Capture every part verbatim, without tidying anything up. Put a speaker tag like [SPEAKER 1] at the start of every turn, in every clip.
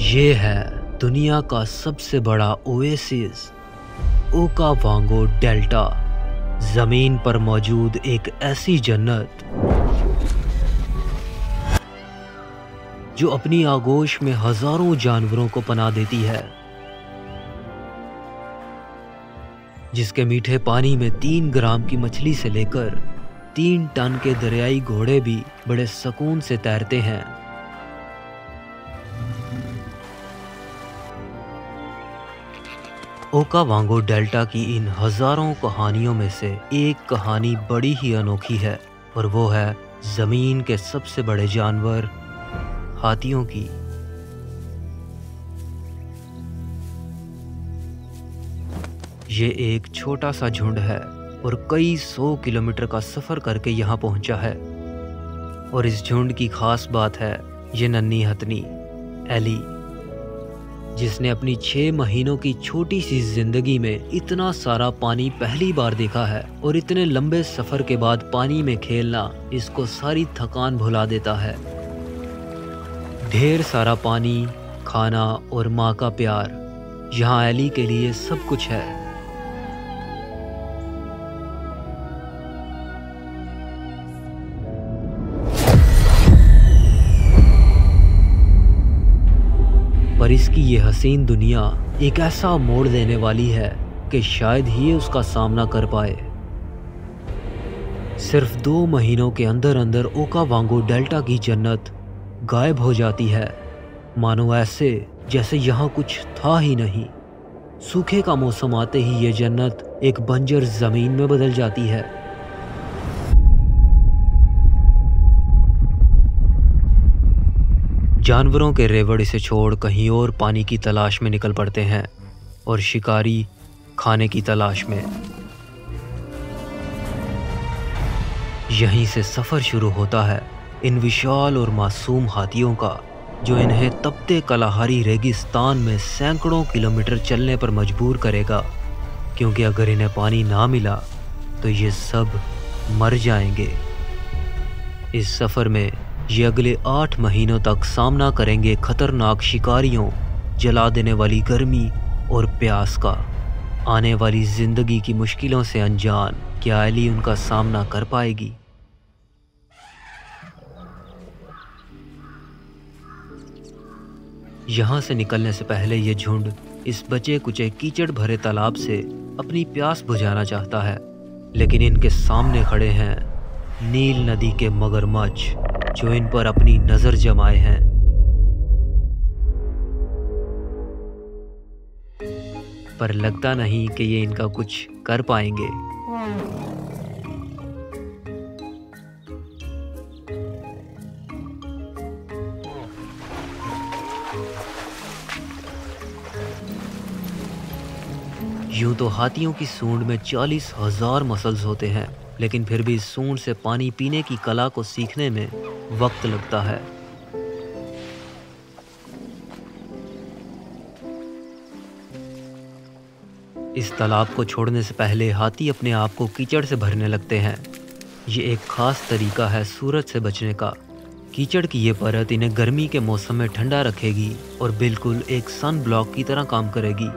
[SPEAKER 1] ये है दुनिया का सबसे बड़ा ओएसिस ओकावांगो डेल्टा। जमीन पर मौजूद एक ऐसी जन्नत जो अपनी आगोश में हजारों जानवरों को पनाह देती है, जिसके मीठे पानी में तीन ग्राम की मछली से लेकर तीन टन के दरियाई घोड़े भी बड़े सुकून से तैरते हैं। ओकावांगो डेल्टा की इन हजारों कहानियों में से एक कहानी बड़ी ही अनोखी है, और वो है जमीन के सबसे बड़े जानवर हाथियों की। ये एक छोटा सा झुंड है और कई सौ किलोमीटर का सफर करके यहाँ पहुंचा है। और इस झुंड की खास बात है ये नन्ही हथनी एली, जिसने अपनी छह महीनों की छोटी सी जिंदगी में इतना सारा पानी पहली बार देखा है। और इतने लंबे सफर के बाद पानी में खेलना इसको सारी थकान भुला देता है। ढेर सारा पानी, खाना और माँ का प्यार, यहाँ एली के लिए सब कुछ है। पर इसकी ये हसीन दुनिया एक ऐसा मोड़ देने वाली है कि शायद ही उसका सामना कर पाए। सिर्फ दो महीनों के अंदर अंदर ओकावांगो डेल्टा की जन्नत गायब हो जाती है, मानो ऐसे जैसे यहाँ कुछ था ही नहीं। सूखे का मौसम आते ही ये जन्नत एक बंजर जमीन में बदल जाती है। जानवरों के रेवड़ इसे छोड़ कहीं और पानी की तलाश में निकल पड़ते हैं, और शिकारी खाने की तलाश में। यहीं से सफर शुरू होता है इन विशाल और मासूम हाथियों का, जो इन्हें तपते कलाहारी रेगिस्तान में सैकड़ों किलोमीटर चलने पर मजबूर करेगा, क्योंकि अगर इन्हें पानी ना मिला तो ये सब मर जाएंगे। इस सफर में ये अगले आठ महीनों तक सामना करेंगे खतरनाक शिकारियों, जला देने वाली गर्मी और प्यास का। आने वाली जिंदगी की मुश्किलों से अनजान क्या एली उनका सामना कर पाएगी? यहाँ से निकलने से पहले ये झुंड इस बचे कुचे कीचड़ भरे तालाब से अपनी प्यास बुझाना चाहता है, लेकिन इनके सामने खड़े हैं नील नदी के मगरमच्छ, जो इन पर अपनी नजर जमाए हैं। पर लगता नहीं कि ये इनका कुछ कर पाएंगे। यूं तो हाथियों की सूंड में चालीस हजार मसल्स होते हैं, लेकिन फिर भी इस सूंड से पानी पीने की कला को सीखने में वक्त लगता है। इस तालाब को छोड़ने से पहले हाथी अपने आप को कीचड़ से भरने लगते हैं। ये एक खास तरीका है सूरज से बचने का। कीचड़ की ये परत इन्हें गर्मी के मौसम में ठंडा रखेगी और बिल्कुल एक सन ब्लॉक की तरह काम करेगी।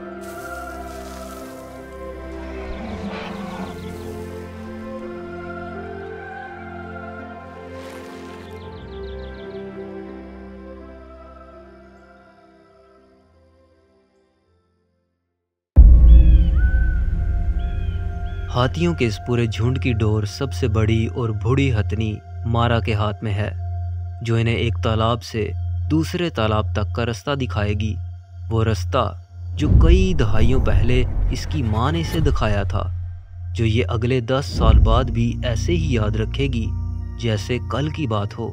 [SPEAKER 1] हाथियों के इस पूरे झुंड की डोर सबसे बड़ी और बूढ़ी हथनी मारा के हाथ में है, जो इन्हें एक तालाब से दूसरे तालाब तक का रास्ता दिखाएगी। वो रास्ता जो कई दहाइयों पहले इसकी माँ ने इसे दिखाया था, जो ये अगले दस साल बाद भी ऐसे ही याद रखेगी जैसे कल की बात हो।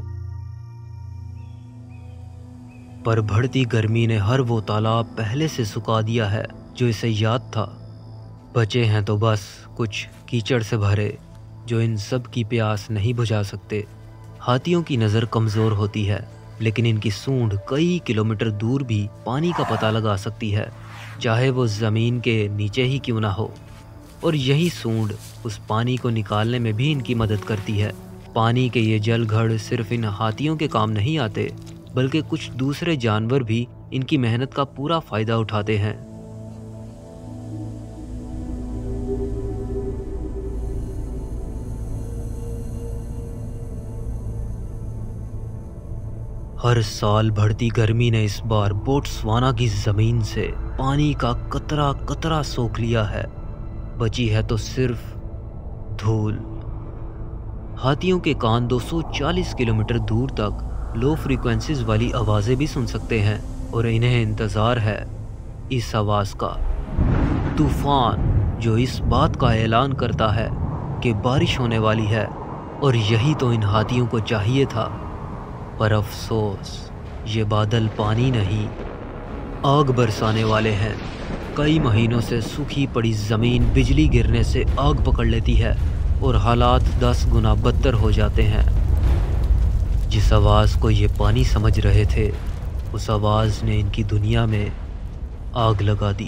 [SPEAKER 1] पर बढ़ती गर्मी ने हर वो तालाब पहले से सुखा दिया है जो इसे याद था। बचे हैं तो बस कुछ कीचड़ से भरे, जो इन सब की प्यास नहीं बुझा सकते। हाथियों की नज़र कमज़ोर होती है, लेकिन इनकी सूंड कई किलोमीटर दूर भी पानी का पता लगा सकती है, चाहे वो ज़मीन के नीचे ही क्यों ना हो। और यही सूंड उस पानी को निकालने में भी इनकी मदद करती है। पानी के ये जल घड़ सिर्फ इन हाथियों के काम नहीं आते, बल्कि कुछ दूसरे जानवर भी इनकी मेहनत का पूरा फायदा उठाते हैं। हर साल बढ़ती गर्मी ने इस बार बोट्सवाना की जमीन से पानी का कतरा कतरा सोख लिया है। बची है तो सिर्फ धूल। हाथियों के कान दो सौ चालीस किलोमीटर दूर तक लो फ्रीक्वेंसीज वाली आवाज़ें भी सुन सकते हैं और इन्हें इंतज़ार है इस आवाज़ का, तूफान, जो इस बात का ऐलान करता है कि बारिश होने वाली है। और यही तो इन हाथियों को चाहिए था। पर अफसोस, ये बादल पानी नहीं, आग बरसाने वाले हैं। कई महीनों से सूखी पड़ी ज़मीन बिजली गिरने से आग पकड़ लेती है और हालात दस गुना बदतर हो जाते हैं। जिस आवाज़ को ये पानी समझ रहे थे, उस आवाज़ ने इनकी दुनिया में आग लगा दी।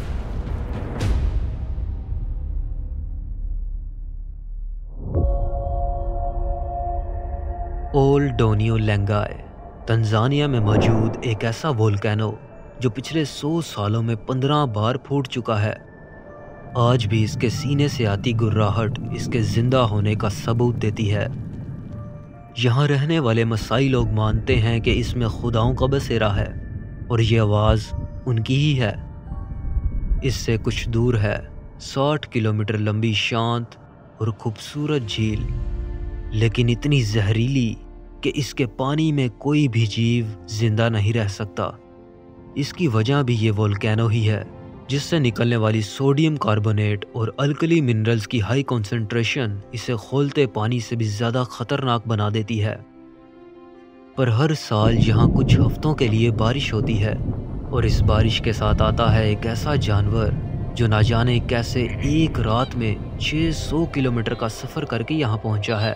[SPEAKER 1] ओल डोनियो लेंगाई तंजानिया में मौजूद एक ऐसा वोल्केनो जो पिछले सौ सालों में पंद्रह बार फूट चुका है। आज भी इसके सीने से आती गुर्राहट इसके जिंदा होने का सबूत देती है। यहाँ रहने वाले मसाई लोग मानते हैं कि इसमें खुदाओं का बसेरा है और ये आवाज़ उनकी ही है। इससे कुछ दूर है साठ किलोमीटर लंबी शांत और खूबसूरत झील, लेकिन इतनी जहरीली कि इसके पानी में कोई भी जीव जिंदा नहीं रह सकता। इसकी वजह भी ये वोल्केनो ही है, जिससे निकलने वाली सोडियम कार्बोनेट और अल्कली मिनरल्स की हाई कंसंट्रेशन इसे खोलते पानी से भी ज़्यादा खतरनाक बना देती है। पर हर साल यहाँ कुछ हफ्तों के लिए बारिश होती है और इस बारिश के साथ आता है एक ऐसा जानवर जो ना जाने कैसे एक रात में छह सौ किलोमीटर का सफ़र करके यहाँ पहुँचा है।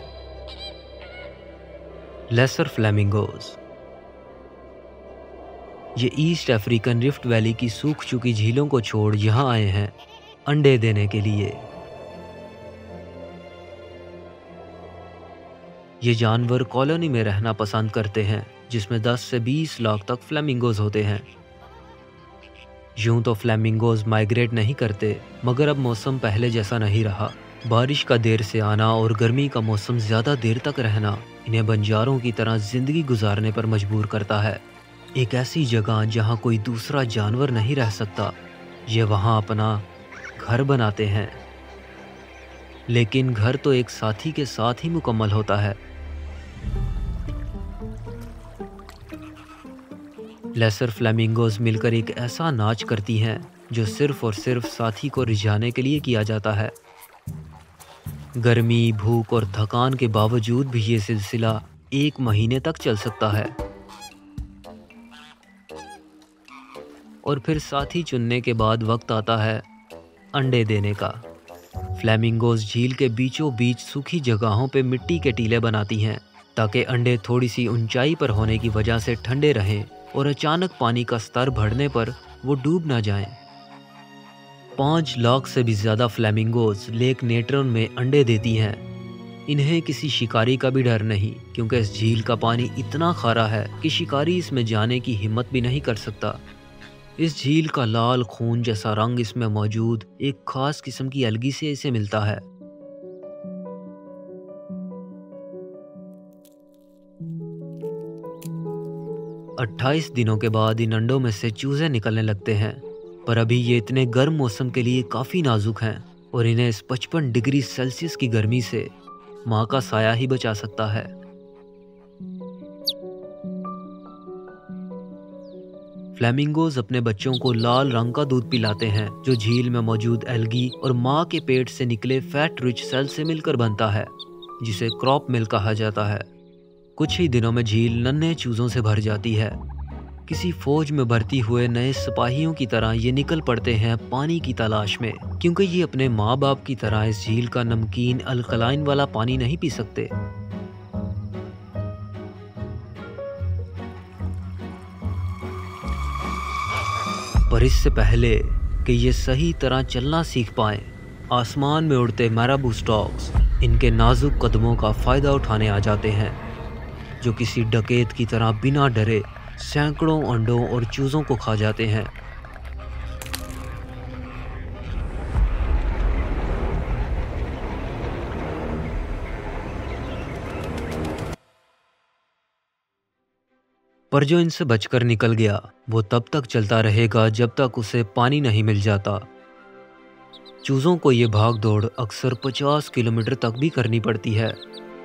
[SPEAKER 1] Lesser flamingos. ये ईस्ट अफ्रीकन रिफ्ट वैली की सूख चुकी झीलों को छोड़ यहाँ आए हैं अंडे देने के लिए। ये जानवर कॉलोनी में रहना पसंद करते हैं, जिसमें दस से बीस लाख तक फ्लेमिंगोज होते हैं। यूं तो फ्लेमिंगोज माइग्रेट नहीं करते, मगर अब मौसम पहले जैसा नहीं रहा। बारिश का देर से आना और गर्मी का मौसम ज़्यादा देर तक रहना इन्हें बंजारों की तरह ज़िंदगी गुजारने पर मजबूर करता है। एक ऐसी जगह जहाँ कोई दूसरा जानवर नहीं रह सकता, ये वहाँ अपना घर बनाते हैं। लेकिन घर तो एक साथी के साथ ही मुकम्मल होता है। लेसर फ्लेमिंगोज मिलकर एक ऐसा नाच करती हैं जो सिर्फ और सिर्फ साथी को रिझाने के लिए किया जाता है। गर्मी, भूख और थकान के बावजूद भी ये सिलसिला एक महीने तक चल सकता है और फिर साथी चुनने के बाद वक्त आता है अंडे देने का। फ्लेमिंगोज झील के बीचों बीच सूखी जगहों पे मिट्टी के टीले बनाती हैं ताकि अंडे थोड़ी सी ऊंचाई पर होने की वजह से ठंडे रहें और अचानक पानी का स्तर बढ़ने पर वो डूब ना जाएं। पाँच लाख से भी ज़्यादा फ्लेमिंगोज लेक नेट्रॉन में अंडे देती हैं। इन्हें किसी शिकारी का भी डर नहीं, क्योंकि इस झील का पानी इतना खारा है कि शिकारी इसमें जाने की हिम्मत भी नहीं कर सकता। इस झील का लाल खून जैसा रंग इसमें मौजूद एक खास किस्म की अलगी से इसे मिलता है। अट्ठाईस दिनों के बाद इन अंडों में से चूजे निकलने लगते हैं, पर अभी ये इतने गर्म मौसम के लिए काफ़ी नाजुक हैं और इन्हें इस पचपन डिग्री सेल्सियस की गर्मी से माँ का साया ही बचा सकता है। फ्लेमिंगोज अपने बच्चों को लाल रंग का दूध पिलाते हैं, जो झील में मौजूद एल्गी और माँ के पेट से निकले फैट रिच सेल से मिलकर बनता है, जिसे क्रॉप मिल्क कहा जाता है। कुछ ही दिनों में झील नन्हे चूजों से भर जाती है। किसी फौज में भर्ती हुए नए सिपाहियों की तरह ये निकल पड़ते हैं पानी की तलाश में, क्योंकि ये अपने माँ बाप की तरह इस झील का नमकीन अल्कलाइन वाला पानी नहीं पी सकते। पर इससे पहले कि ये सही तरह चलना सीख पाएं, आसमान में उड़ते मैराबू स्टॉक्स इनके नाजुक कदमों का फ़ायदा उठाने आ जाते हैं, जो किसी डकैत की तरह बिना डरे सैकड़ों अंडों और चूज़ों को खा जाते हैं। पर जो इनसे बचकर निकल गया वो तब तक चलता रहेगा जब तक उसे पानी नहीं मिल जाता। चूज़ों को ये भाग दौड़ अक्सर पचास किलोमीटर तक भी करनी पड़ती है।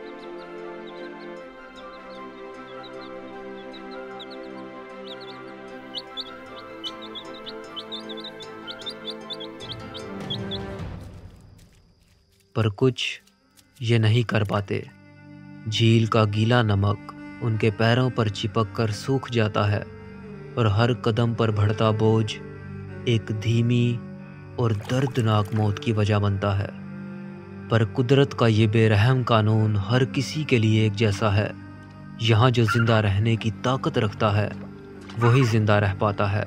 [SPEAKER 1] पर कुछ ये नहीं कर पाते। झील का गीला नमक उनके पैरों पर चिपक कर सूख जाता है और हर कदम पर बढ़ता बोझ एक धीमी और दर्दनाक मौत की वजह बनता है। पर कुदरत का ये बेरहम कानून हर किसी के लिए एक जैसा है। यहाँ जो जिंदा रहने की ताकत रखता है वही जिंदा रह पाता है।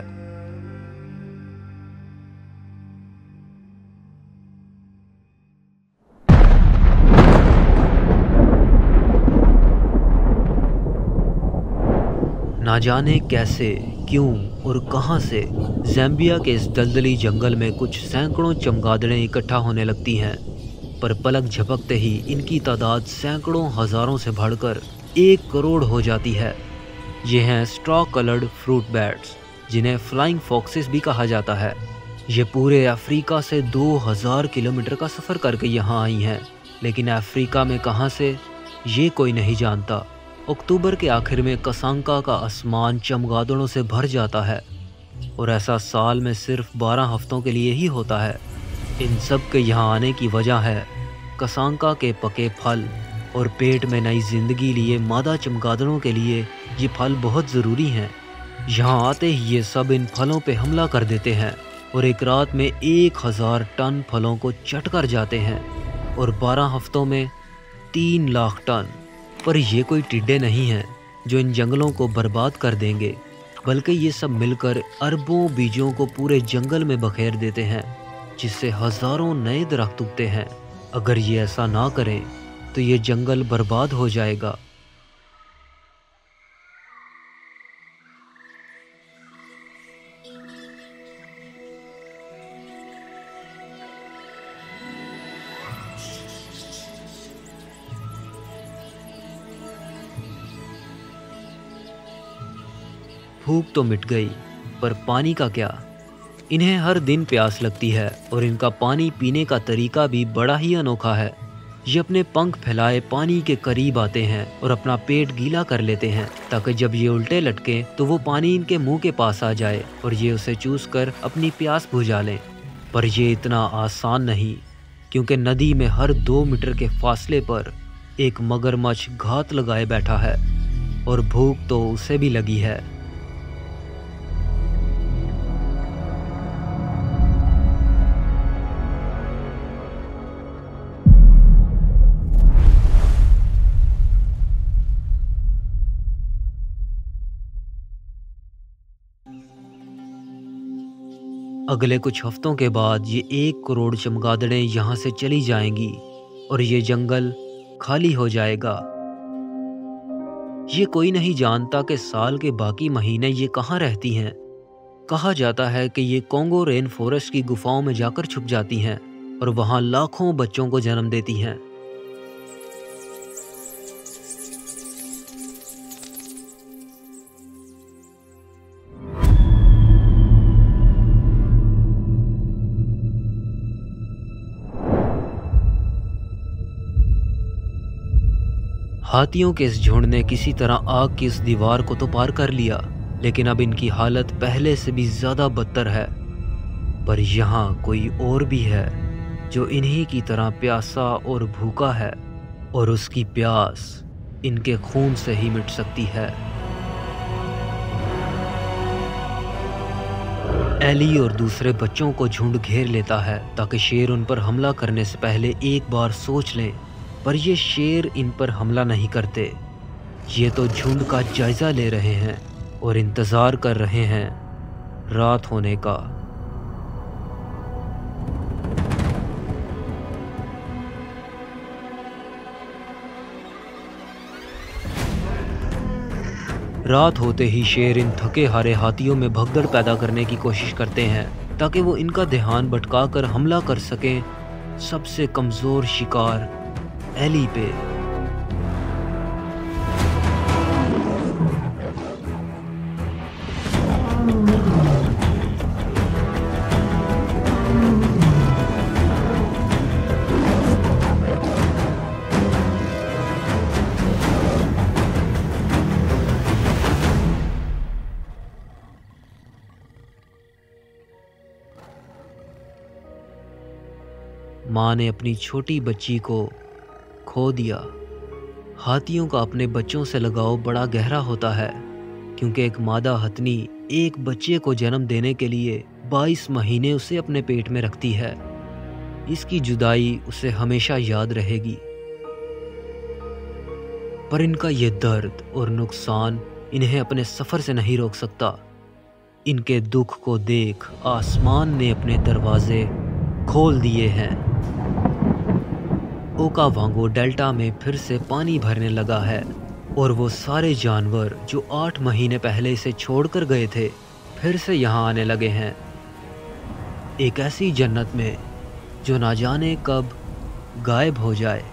[SPEAKER 1] ना जाने कैसे, क्यों और कहां से ज़ैम्बिया के इस दलदली जंगल में कुछ सैकड़ों चमगादड़ें इकट्ठा होने लगती हैं। पर पलक झपकते ही इनकी तादाद सैकड़ों हजारों से बढ़कर एक करोड़ हो जाती है। ये हैं स्ट्रॉ कलर्ड फ्रूट बैट्स, जिन्हें फ्लाइंग फॉक्सेस भी कहा जाता है। ये पूरे अफ्रीका से दो हज़ार किलोमीटर का सफ़र करके यहाँ आई हैं, लेकिन अफ्रीका में कहाँ से ये कोई नहीं जानता। अक्टूबर के आखिर में कसांका का आसमान चमगादड़ों से भर जाता है और ऐसा साल में सिर्फ बारह हफ्तों के लिए ही होता है। इन सब के यहाँ आने की वजह है कसांका के पके फल और पेट में नई जिंदगी लिए मादा चमगादड़ों के लिए ये फल बहुत ज़रूरी हैं। यहाँ आते ही ये सब इन फलों पे हमला कर देते हैं और एक रात में एक हज़ार टन फलों को चट कर जाते हैं और बारह हफ्तों में तीन लाख टन। पर ये कोई टिड्डे नहीं हैं जो इन जंगलों को बर्बाद कर देंगे, बल्कि ये सब मिलकर अरबों बीजों को पूरे जंगल में बखेर देते हैं, जिससे हज़ारों नए दरख्त उगते हैं। अगर ये ऐसा ना करें तो ये जंगल बर्बाद हो जाएगा। भूख तो मिट गई, पर पानी का क्या? इन्हें हर दिन प्यास लगती है और इनका पानी पीने का तरीका भी बड़ा ही अनोखा है। ये अपने पंख फैलाए पानी के करीब आते हैं और अपना पेट गीला कर लेते हैं, ताकि जब ये उल्टे लटके तो वो पानी इनके मुंह के पास आ जाए और ये उसे चूस कर अपनी प्यास बुझा लें। पर ये इतना आसान नहीं, क्योंकि नदी में हर दो मीटर के फासले पर एक मगरमच्छ घात लगाए बैठा है और भूख तो उसे भी लगी है। अगले कुछ हफ्तों के बाद ये एक करोड़ चमगादड़ें यहाँ से चली जाएंगी और ये जंगल खाली हो जाएगा। ये कोई नहीं जानता कि साल के बाकी महीने ये कहाँ रहती हैं। कहा जाता है कि ये कॉन्गो रेन फॉरेस्ट की गुफाओं में जाकर छुप जाती हैं और वहाँ लाखों बच्चों को जन्म देती हैं। हाथियों के इस झुंड ने किसी तरह आग की इस दीवार को तो पार कर लिया, लेकिन अब इनकी हालत पहले से भी ज्यादा बदतर है। पर यहाँ कोई और भी है जो इन्हीं की तरह प्यासा और भूखा है, और उसकी प्यास इनके खून से ही मिट सकती है। एली और दूसरे बच्चों को झुंड घेर लेता है ताकि शेर उन पर हमला करने से पहले एक बार सोच लें, पर ये शेर इन पर हमला नहीं करते। ये तो झुंड का जायजा ले रहे हैं और इंतजार कर रहे हैं रात होने का। रात होते ही शेर इन थके हारे हाथियों में भगदड़ पैदा करने की कोशिश करते हैं ताकि वो इनका ध्यान भटकाकर हमला कर सकें सबसे कमज़ोर शिकार एली पे। माँ ने अपनी छोटी बच्ची को खो दिया। हाथियों का अपने बच्चों से लगाव बड़ा गहरा होता है क्योंकि एक मादा हथनी एक बच्चे को जन्म देने के लिए बाईस महीने उसे अपने पेट में रखती है। इसकी जुदाई उसे हमेशा याद रहेगी। पर इनका ये दर्द और नुकसान इन्हें अपने सफ़र से नहीं रोक सकता। इनके दुख को देख आसमान ने अपने दरवाजे खोल दिए हैं। ओकावांगो डेल्टा में फिर से पानी भरने लगा है और वो सारे जानवर जो आठ महीने पहले इसे छोड़कर गए थे फिर से यहाँ आने लगे हैं। एक ऐसी जन्नत में जो ना जाने कब गायब हो जाए।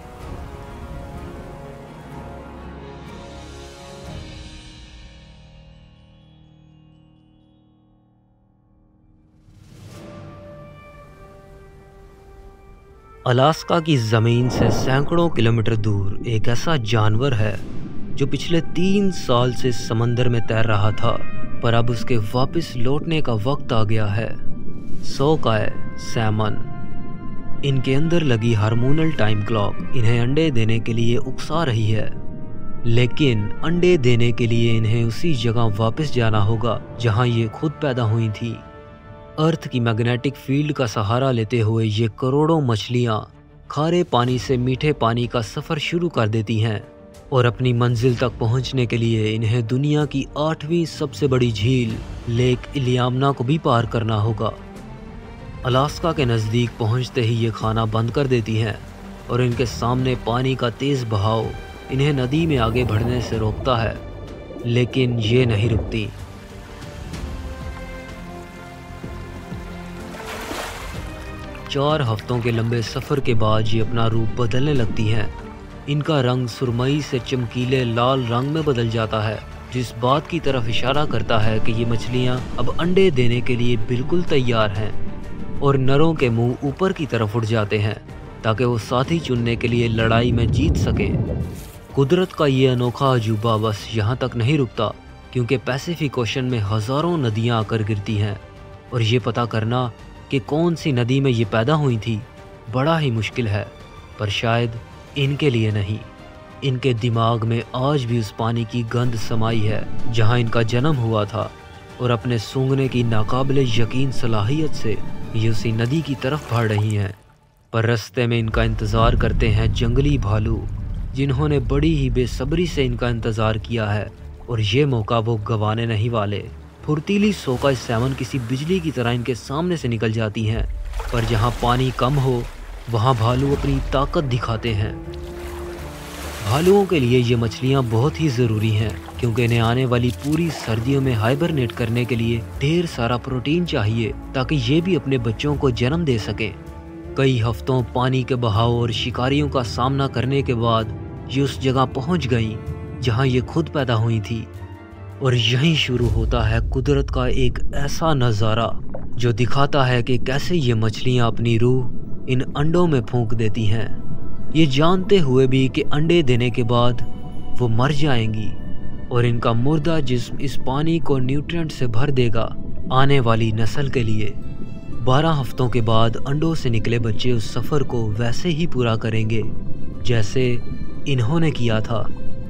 [SPEAKER 1] अलास्का की ज़मीन से सैकड़ों किलोमीटर दूर एक ऐसा जानवर है जो पिछले तीन साल से समंदर में तैर रहा था, पर अब उसके वापस लौटने का वक्त आ गया है। Sockeye salmon. इनके अंदर लगी हार्मोनल टाइम क्लॉक इन्हें अंडे देने के लिए उकसा रही है, लेकिन अंडे देने के लिए इन्हें उसी जगह वापस जाना होगा जहां ये खुद पैदा हुई थी। अर्थ की मैग्नेटिक फील्ड का सहारा लेते हुए ये करोड़ों मछलियाँ खारे पानी से मीठे पानी का सफ़र शुरू कर देती हैं और अपनी मंजिल तक पहुँचने के लिए इन्हें दुनिया की आठवीं सबसे बड़ी झील लेक इलियामना को भी पार करना होगा। अलास्का के नज़दीक पहुँचते ही ये खाना बंद कर देती हैं और इनके सामने पानी का तेज़ बहाव इन्हें नदी में आगे बढ़ने से रोकता है, लेकिन ये नहीं रुकती। चार हफ्तों के लंबे सफ़र के बाद ये अपना रूप बदलने लगती हैं। इनका रंग सुरमई से चमकीले लाल रंग में बदल जाता है, जिस बात की तरफ इशारा करता है कि ये मछलियाँ अब अंडे देने के लिए बिल्कुल तैयार हैं। और नरों के मुंह ऊपर की तरफ उठ जाते हैं ताकि वो साथी चुनने के लिए लड़ाई में जीत सकें। कुदरत का ये अनोखा अजूबा बस यहाँ तक नहीं रुकता, क्योंकि पैसिफिक ओशन में हज़ारों नदियाँ आकर गिरती हैं और ये पता करना कि कौन सी नदी में ये पैदा हुई थी बड़ा ही मुश्किल है। पर शायद इनके लिए नहीं, इनके दिमाग में आज भी उस पानी की गंध समाई है जहां इनका जन्म हुआ था, और अपने सूंघने की नाकाबिले यकीन सलाहियत से ये उसी नदी की तरफ बढ़ रही हैं। पर रास्ते में इनका इंतज़ार करते हैं जंगली भालू, जिन्होंने बड़ी ही बेसब्री से इनका इंतज़ार किया है और ये मौका वो गंवाने नहीं वाले। फुर्तीली सोकाय सैमन किसी बिजली की तरह इनके सामने से निकल जाती हैं, पर जहां पानी कम हो वहां भालू अपनी ताकत दिखाते हैं। भालुओं के लिए ये मछलियां बहुत ही ज़रूरी हैं, क्योंकि इन्हें आने वाली पूरी सर्दियों में हाइबरनेट करने के लिए ढेर सारा प्रोटीन चाहिए ताकि ये भी अपने बच्चों को जन्म दे सकें। कई हफ्तों पानी के बहाव और शिकारियों का सामना करने के बाद ये उस जगह पहुंच गईं जहां ये खुद पैदा हुई थी, और यहीं शुरू होता है कुदरत का एक ऐसा नज़ारा जो दिखाता है कि कैसे ये मछलियाँ अपनी रूह इन अंडों में फूंक देती हैं, ये जानते हुए भी कि अंडे देने के बाद वो मर जाएंगी और इनका मुर्दा जिस्म इस पानी को न्यूट्रिएंट से भर देगा आने वाली नस्ल के लिए। बारह हफ्तों के बाद अंडों से निकले बच्चे उस सफ़र को वैसे ही पूरा करेंगे जैसे इन्होंने किया था।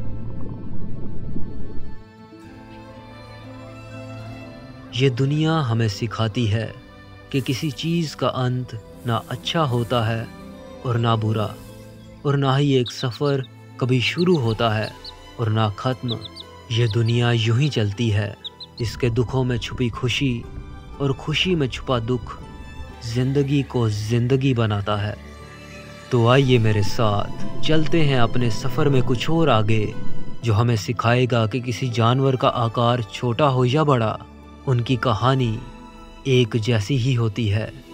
[SPEAKER 1] ये दुनिया हमें सिखाती है कि किसी चीज़ का अंत ना अच्छा होता है और ना बुरा, और ना ही एक सफ़र कभी शुरू होता है और ना ख़त्म। ये दुनिया यूं ही चलती है, इसके दुखों में छुपी खुशी और खुशी में छुपा दुख ज़िंदगी को ज़िंदगी बनाता है। तो आइए मेरे साथ चलते हैं अपने सफ़र में कुछ और आगे जो हमें सिखाएगा कि किसी जानवर का आकार छोटा हो या बड़ा, उनकी कहानी एक जैसी ही होती है।